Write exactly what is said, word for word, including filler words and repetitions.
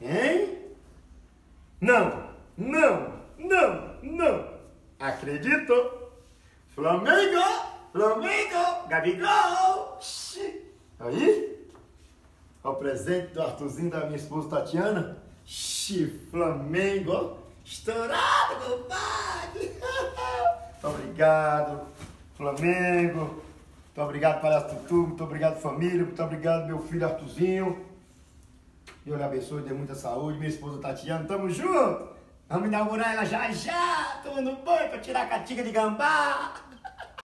Hein? Não, não, não, não. Acredito. Flamengo, Flamengo, Gabigol. Aí, o presente do Arthurzinho da minha esposa Tatiana. Xi, Flamengo, estourado, compadre. Muito obrigado, Flamengo. Muito obrigado, Palhaço Tutu. Muito obrigado, família. Muito obrigado, meu filho Arthurzinho. Deus lhe abençoe, dê muita saúde. Minha esposa Tatiana, tamo junto. Vamos inaugurar ela já já, tomando banho pra tirar a catinga de gambá.